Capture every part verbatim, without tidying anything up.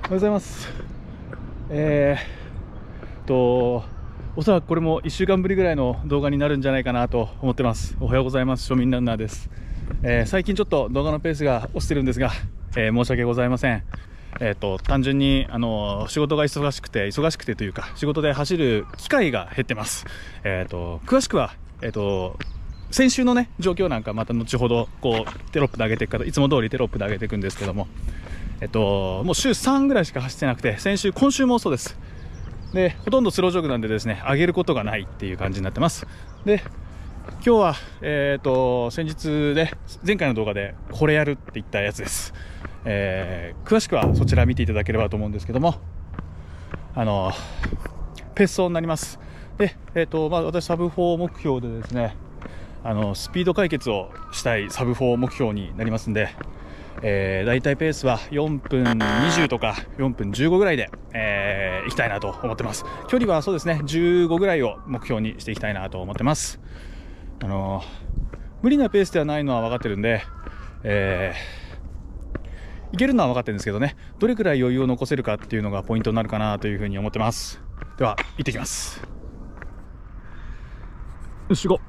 おはようございます。えー、とおそらくこれもいっしゅうかんぶりぐらいの動画になるんじゃないかなと思ってます。おはようございます。庶民ランナーです。えー、最近ちょっと動画のペースが落ちてるんですが、えー、申し訳ございません。えー、と単純にあの仕事が忙しくて忙しくてというか仕事で走る機会が減ってます。えー、と詳しくは、えー、と先週のね状況なんかまた後ほどこうテロップで上げていくからいつも通りテロップで上げていくんですけども、えっと、もう週さんぐらいしか走ってなくて、先週、今週もそうです。で、ほとんどスロージョグなんでですね、上げることがないっていう感じになってます。で、今日は、えっと、先日で、前回の動画でこれやるって言ったやつです。えー、詳しくはそちら見ていただければと思うんですけども、あの、ペース走になります。で、えっと、まあ、私、サブよん目標でですね、あの、スピード解決をしたいサブよん目標になりますんで、えー、だいたいペースはよんぷんにじゅうとかよんぷんじゅうごぐらいで、えー、行きたいなと思ってます。距離はそうですねじゅうごぐらいを目標にしていきたいなと思ってます。あのー、無理なペースではないのは分かってるんで、えー、いけるのは分かってるんですけどね、どれくらい余裕を残せるかっていうのがポイントになるかなというふうに思ってます。では行ってきます。よし行こう。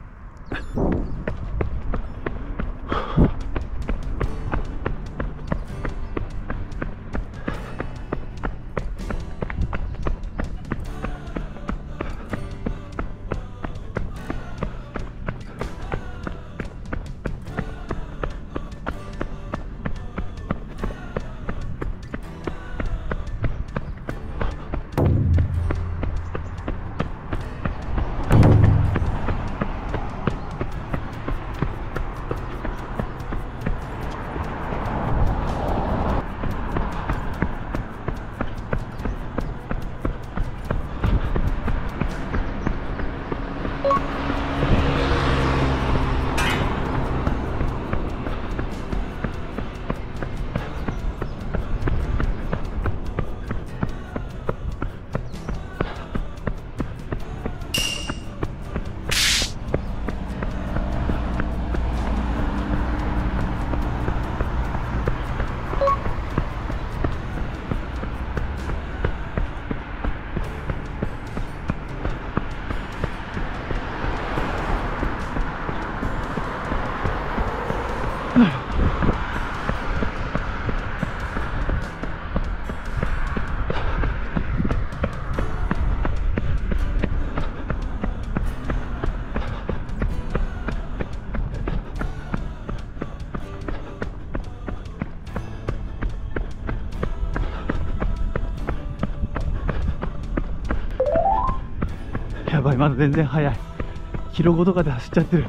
やばい、まだ全然早い。キロごとかで走っちゃってる。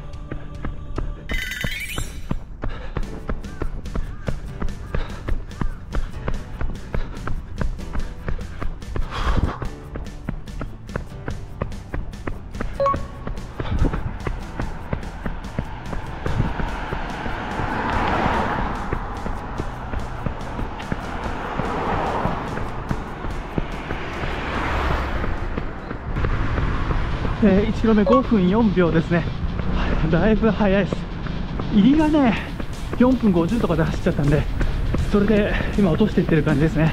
えー、いちキロめごふんよんびょうですね。だいぶ早いです。入りがねよんぷんごじゅうとかで走っちゃったんで、それで今落としていってる感じですね。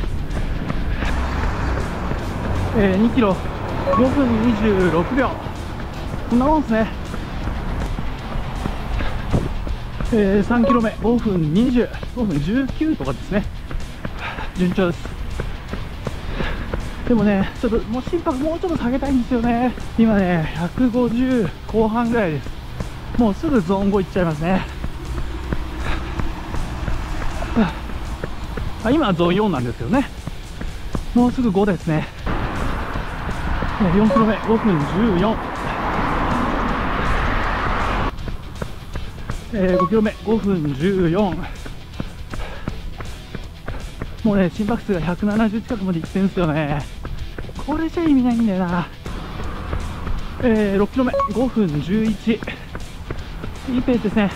えー、にキロごふんにじゅうろくびょう、こんなもんですね。えー、さんキロめごふんにじゅう、ごふんじゅうきゅうとかですね。順調です。でもね、ちょっともう心拍もうちょっと下げたいんですよね。今ね、ひゃくごじゅうこう半ぐらいです。もうすぐゾーンごいっちゃいますね。あ、今はゾーンよんなんですけどね。もうすぐごですね。よんキロめごふんじゅうよん、えー、ごキロめごふんじゅうよん。もうね、心拍数がひゃくななじゅう近くまでいってるんですよね。これじゃ意味ないんだよな。えー、ろっキロめごふんじゅういち、いいペースですね。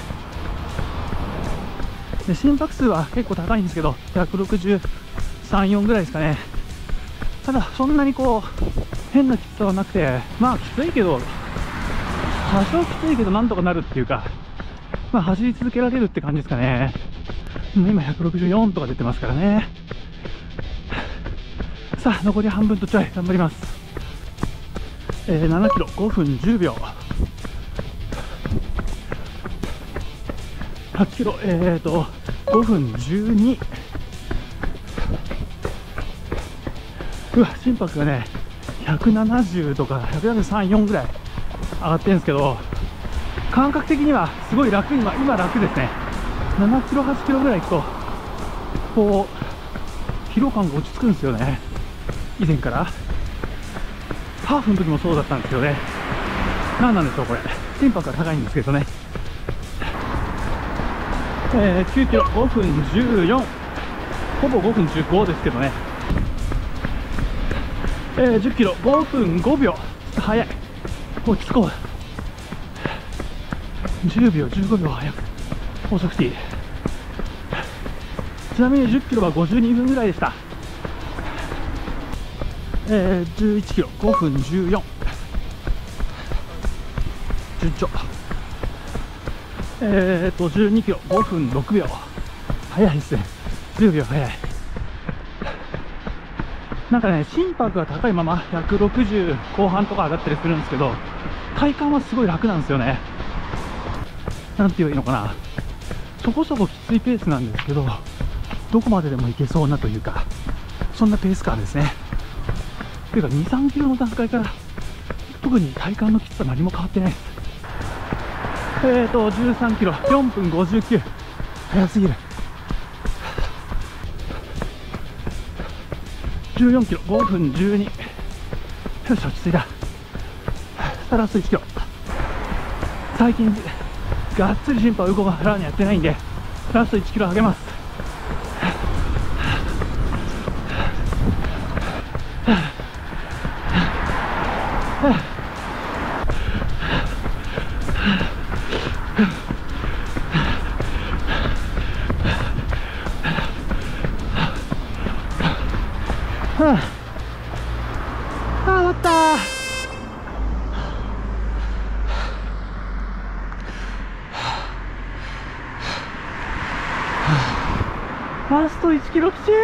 で心拍数は結構高いんですけど、ひゃくろくじゅうさん、よんぐらいですかね。ただそんなにこう変なきつさはなくて、まあきついけど多少きついけどなんとかなるっていうか、まあ走り続けられるって感じですかね。今ひゃくろくじゅうよんとか出てますからね。 さあ残り半分とちょい頑張ります。えー、ななキロごふんじゅうびょう、はちキロえーとごふんじゅうに。うわ、心拍がねひゃくななじゅうとかひゃくななじゅうさん、よんぐらい上がってるんですけど、感覚的にはすごい楽、今今楽ですね。ななキロはちキロぐらい行くとこう疲労感が落ち着くんですよね。以前からハーフの時もそうだったんですけどね。何なんでしょうこれ、心拍が高いんですけどね。えー、きゅうキロごふんじゅうよん、ほぼごふんじゅうごですけどね。えー、じゅっキロごふんごびょう、ちょっと早い、落ち着こう。じゅうびょうじゅうごびょう早く遅くていい。ちなみにじゅっキロはごじゅうにふんぐらいでした。えー、じゅういちキロごふんじゅうよん、順調。えーとじゅうにキロごふんろくびょう、早いですね。じゅうびょう早い。なんかね、心拍が高いままひゃくろくじゅうこう半とか上がったりするんですけど、体感はすごい楽なんですよね。なんて言えばいいのかな、そこそこきついペースなんですけど、どこまででもいけそうなというか、そんなペース感ですね。というかに、さんキロの段階から特に体感のきつさ何も変わってないです。えーとじゅうさんキロよんぷんごじゅうきゅう、早すぎる。じゅうよんキロごふんじゅうに、よし落ち着いた。ラストいちキロ、最近がっつり心拍を動かラーにやってないんで、ラストいちキロ上げます。はあ、あー終わったー。ラストいちキロきちい。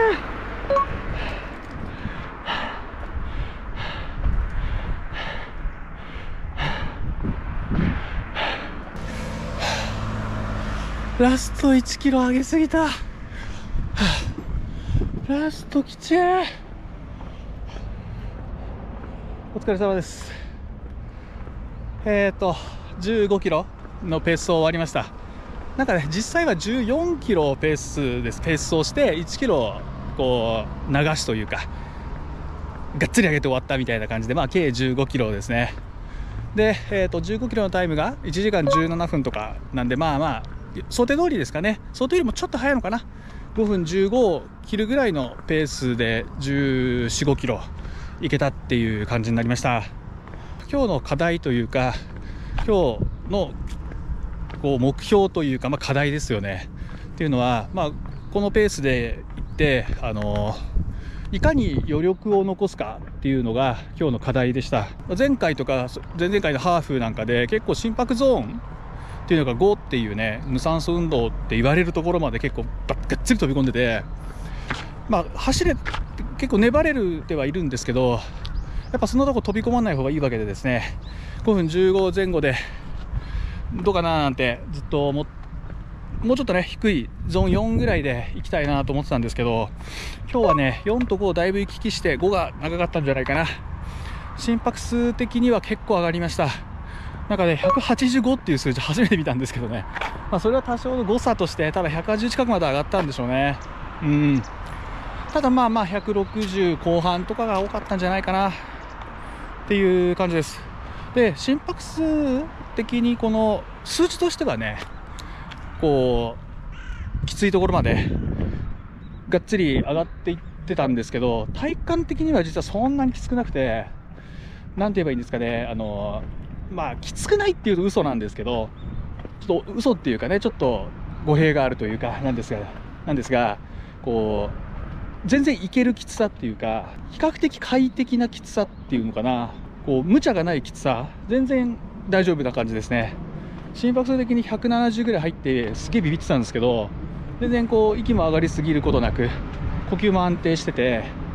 ラストいちキロ上げすぎた。ラストきちい。お疲れ様です。えっとじゅうごキロのペースを終わりました。なんかね、実際はじゅうよんキロペースです。ペースをしていちキロこう流しというか、がっつり上げて終わったみたいな感じで、まあ計じゅうごキロですね。で、えー、とじゅうごキロのタイムがいちじかんじゅうななふんとかなんで、まあまあ想定通りですかね。想定よりもちょっと早いのかな。ごふんじゅうごを切るぐらいのペースでじゅうよん、ごキロいけたっていう感じになりました。今日の課題というか、今日のこう目標というか、まあ、課題ですよねっていうのは、まあ、このペースでいってあのいかに余力を残すかっていうのが今日の課題でした。前回とか前々回のハーフなんかで結構心拍ゾーンっていうのがごっていうね、無酸素運動って言われるところまで結構がっつり飛び込んでて、まあ走れ結構粘れるではいるんですけど、やっぱそのとこ飛び込まない方がいいわけでですね、ごふんじゅうごぜん後でどうかななんてずっと思っもうちょっとね低いゾーンよんぐらいで行きたいなと思ってたんですけど、今日はねよんとごだいぶ行き来してごが長かったんじゃないかな。心拍数的には結構上がりました。なんかねひゃくはちじゅうごっていう数字初めて見たんですけどね、まあ、それは多少の誤差として多分ひゃくはちじゅう近くまで上がったんでしょうね。うんただまあまあひゃくろくじゅうこう半とかが多かったんじゃないかなっていう感じです。で心拍数的にこの数字としてはねこうきついところまでがっつり上がっていってたんですけど、体感的には実はそんなにきつくなくて、なんて言えばいいんですかね、あのまあきつくないっていうと嘘なんですけど、ちょっと嘘っていうかね、ちょっと語弊があるというかなんですがなんですがこう全然いけるきつさっていうか、比較的快適なきつさっていうのかな、こう無茶がないきつさ、全然大丈夫な感じですね。心拍数的にひゃくななじゅうぐらい入ってすげえビビってたんですけど、全然こう息も上がりすぎることなく呼吸も安定してて、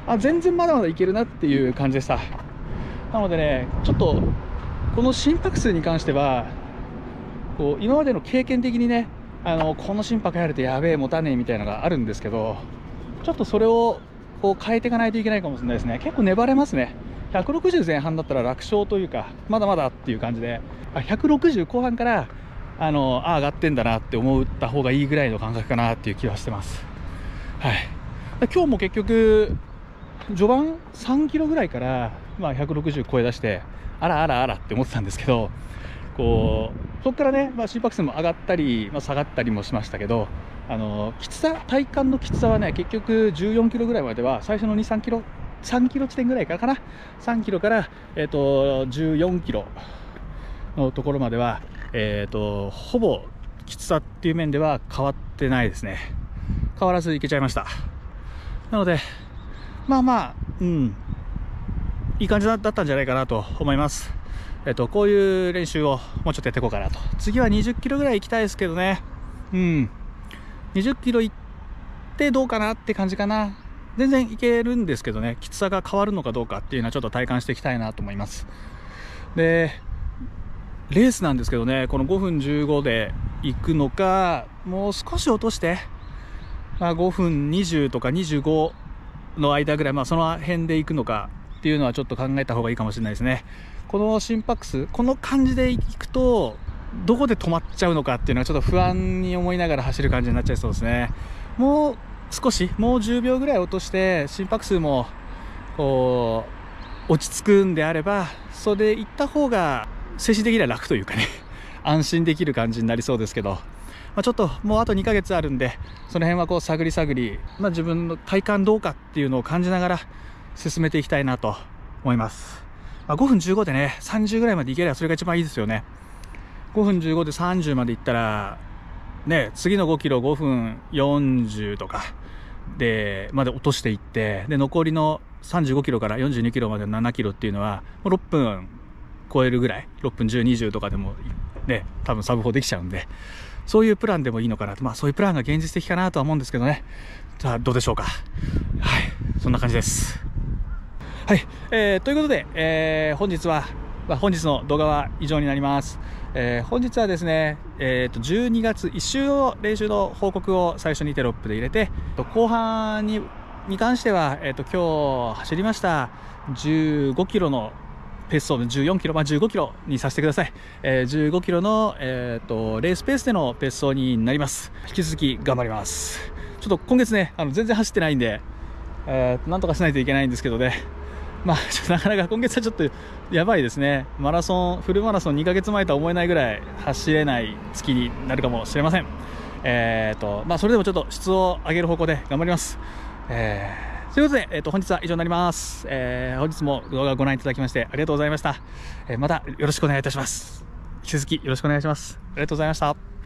あ、全然まだまだいけるなっていう感じでした。なのでね、ちょっとこの心拍数に関してはこう今までの経験的にね、あのこの心拍やるとやべえ持たねえみたいなのがあるんですけど、ちょっとそれをこう変えていかないといけないかもしれないですね。結構粘れますね。ひゃくろくじゅう前半だったら楽勝というか、まだまだっていう感じで、あひゃくろくじゅう後半からあのあ上がってんだなって思った方がいいぐらいの感覚かなっていう気はしてます。はい、今日も結局序盤さんキロぐらいから、まあ、ひゃくろくじゅう超え出してあらあらあらって思ってたんですけど、こうそこからね、まあ、心拍数も上がったり、まあ、下がったりもしましたけど、あのきつさ、体感のきつさはね、結局じゅうよんキロぐらいまでは、最初のに、さんキロさんキロ地点ぐらいからかな、さんキロから、えー、とじゅうよんキロのところまでは、えー、とほぼきつさっていう面では変わってないですね。変わらずいけちゃいました。なのでまあまあ、うん、いい感じだったんじゃないかなと思います。えっと、こういう練習をもうちょっとやっていこうかなと。次はにじゅっキロぐらい行きたいですけどね。うん。にじゅっキロ行ってどうかなって感じかな。全然いけるんですけどね、きつさが変わるのかどうかっていうのはちょっと体感していきたいなと思います。で、レースなんですけどね、このごふんじゅうごで行くのか、もう少し落として、まあ、ごふんにじゅうとかにじゅうごの間ぐらい、まあ、その辺で行くのかっていうのはちょっと考えた方がいいかもしれないですね。この心拍数、この感じで行くとどこで止まっちゃうのかっていうのはちょっと不安に思いながら走る感じになっちゃいそうですね。もう少し、もうじゅうびょうぐらい落として心拍数もこう落ち着くんであれば、それで行った方が精神的には楽というかね安心できる感じになりそうですけど、まあ、ちょっともうあとにかげつあるんで、その辺はこう探り探り、まあ、自分の体感どうかっていうのを感じながら進めていきたいなと思います。まあ、ごふんじゅうごでね、さんじゅうぐらいまでいければそれが一番いいですよね。ごふんじゅうごでさんじゅうまでいったらね、次のごキロごふんよんじゅうとかでまで落としていって、で残りのさんじゅうごキロからよんじゅうにキロまでのななキロっていうのはもうろっぷん超えるぐらい、ろっぷんじゅう、にじゅうとかでもね、多分サブフォーできちゃうんで、そういうプランでもいいのかなと。まあそういうプランが現実的かなとは思うんですけどね。じゃあどうでしょうか。はい、そんな感じです。はい、えー、ということで、えー、本日は、まあ、本日の動画は以上になります。えー、本日はですね、えー、とじゅうにがついっ週を練習の報告を最初にテロップで入れて、後半にに関しては、えー、と今日走りましたじゅうごキロのペース走のじゅうよんキロ、まあ、じゅうごキロにさせてください。えー、じゅうごキロの、えー、とレースペースでのペース走になります。引き続き頑張ります。ちょっと今月ね、あの全然走ってないんで、えー、なんとかしないといけないんですけどね。まあ、ちょっとなかなか今月はちょっとやばいですね。マラソン、フルマラソンにかげつまえとは思えないぐらい走れない月になるかもしれません。えーとまあ、それでもちょっと質を上げる方向で頑張ります。えー、ということで、えー、と本日は以上になります。えー、本日も動画をご覧いただきましてありがとうございました。えー、またよろしくお願いいたします。引き続きよろしくお願いします。ありがとうございました。